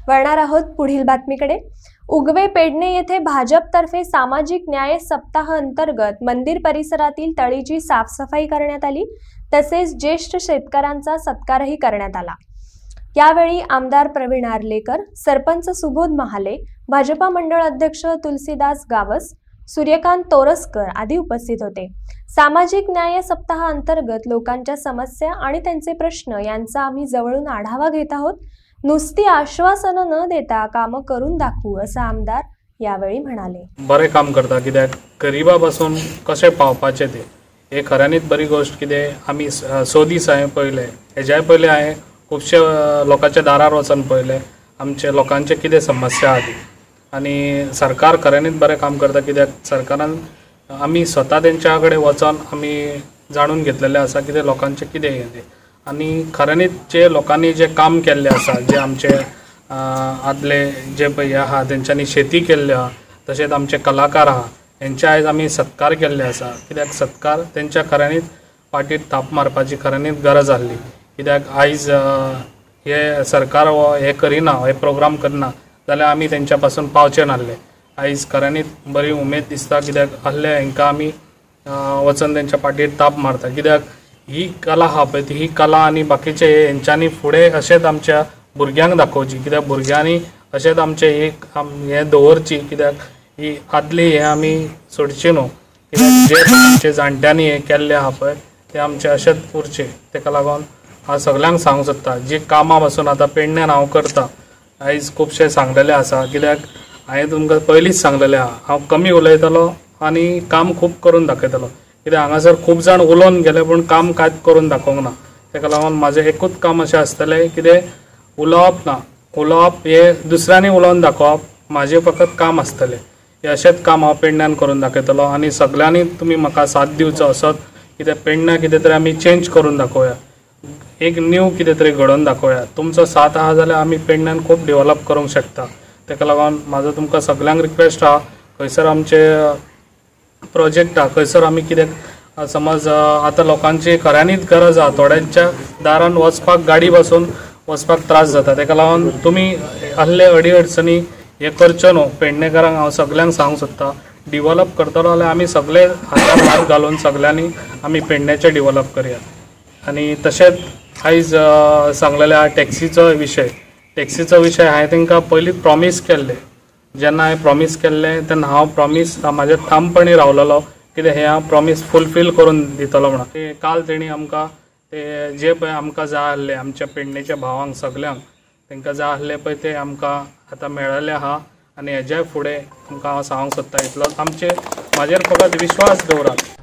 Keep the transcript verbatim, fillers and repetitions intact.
वळणार आहोत पुढील बातमीकडे। उगवे पेडणे येथे भाजपतर्फे सामाजिक न्याय सप्ताह अंतर्गत मंदिर परिसरातील तळीची साफसफाई करण्यात आली, तसेच ज्येष्ठ शेतकऱ्यांचा सत्कारही करण्यात आला। यावेळी आमदार प्रवीण आर्लेकर, सरपंच सुबोध महाले, भाजपा मंडळ अध्यक्ष तुलसीदास गावस, सूर्यकांत तोरसकर आदी उपस्थित होते। सामाजिक न्याय सप्ताह अंतर्गत लोकांच्या समस्या आणि त्यांचे प्रश्न यांचा आम्ही जवळून आढावा घेत आहोत। नुसती आश्वासन न देता काम करून दाखवू असं आमदार यावेळी म्हणाले। बरे काम करता कित्याक गरिबापासून कशे पावपाचे ते हे खऱ्यांनीच बरी गोष्ट। कित्याक आम्ही स दीस हांवें पळयले, हेज्या पयलीं हांवें खुबशे लोकांच्या दारार वचून पळयले आमचे लोकांचे कितें समस्या आसा ती। आनी सरकार खऱ्यांनीच बरें काम करता, कित्याक सरकारान आमी स्वता तेंच्या कडेन वचून आमी जाणून घेतलेले आसा कितें लोकांचे कितें हें तें। आनी खऱ्यांनीच जे लोकांनी जे काम केल्लें आसा, जे आमचे आदले जे पळय आहा तेंच्यांनी शेती केल्ली आहा, तशेंच आमचे कलाकार आहा हेंचे आयज आमी सत्कार केल्ले आसा। कित्याक सत्कार तेंच्या खऱ्यांनीच पाठीर थाप मारपाची खऱ्यांनीच गरज आसली। कित्याक आयज हे सरकार हो हे करिना, हे प्रोग्राम करना जाल्यार आमी तेंच्या पासून पावचे नासले। आयज खऱ्यांनीच बरी उमेद दिसता, कित्याक आहले हेंकां आमी वचून तेंच्या पाठीर थाप मारता। कित्याक ही कला आहा पळय ही कला आनी बाकीचे हेंच्यांनी फुडें अशेंच आमच्या भुरग्यांक दाखोवची, कित्याक भुरग्यांनी अशेंच आमचे एक हें दवरची। कित्याक ही आदली हें आमी सोडची न्हू, कित्याक जे आमचे जाणट्यांनी हें केल्लें आहा पळय तें आमचें अशेंच उरचें। तेका लागून हांव सगळ्यांक सांगूंक सोदता, जी कामां पासून आतां पेडण्यान हांव करता आयज खुबशे सांगलेलें आसा। कित्याक हांवें तुमकां पयलींच सांगलेलें आहा, हांव कमी उलयतलो आनी काम खूब करून दाखयतलो। कित्याक हांगासर खूब जाण उलोवन गेले पूण काम कांयच करून दाखोवंक ना। तेका लागून म्हाजें एकूच काम अशें आसतलें, कितें उलोवप ना, उलोवप हें दुसऱ्यांनी उलोवन दाखोवप म्हाजें फकत काम आसतलें। हें अशेंच काम हांव पेडण्यान करून दाखयतलो आनी सगळ्यांनी तुमी म्हाका साथ दिवचो असोच। कित्याक पेडण्यां कितें तरी आमी चेंज करून दाखोवया, एक न्यू कितें तरी घडोवन दाखोवया। तुमचो साथ आहा जाल्यार आमी पेडण्यान खूब डेवलप करूंक शकता। तेका लागून म्हाजो तुमकां सगळ्यांक रिक्वेस्ट आहा, खंयसर आमचे प्रोजेक्ट आहा, खंयसर आमी कितें समज आतां लोकांची खऱ्यांनीच गरज आहा, थोड्यांच्या दारान वचपाक गाडी बसून वचपाक त्रास जाता। तेका लागून तुमी आहले अडी अडचणी हे करच्यो न्हू। पेडणेकारांक हांव सगळ्यांक सांगूंक सोदता, डिवलप करतलो जाल्यार आमी सगळे हातान हात घालून सगळ्यांनी आमी पेडण्याचें डिवलप करया। आनी तशेंच आयज सांगलेले आहा टॅक्सीचो विशय। टॅक्सीचो विशय हांवें तांकां पयलींच प्रॉमीस केल्लें। जेन्ना हांवें प्रॉमीस केल्लें तेन्ना हांव प्रॉमीस म्हाजें ठामपणी रावलेलो, कित्याक हें हांव प्रॉमीस फुलफील करून दितलो म्हणून। ते काल तेणी आमकां ते जे पळय आमकां जाय आसलें आमच्या पेडणेच्या भावांक सगळ्यांक तांकां जाय आसलें पळय तें आमकां आतां मेळ्ळेलें आहा। आनी हेज्या फुडें तुमकां हांव सांगूंक सोदता इतलोच, आमचे म्हाजेर फकत विश्वास दवरात।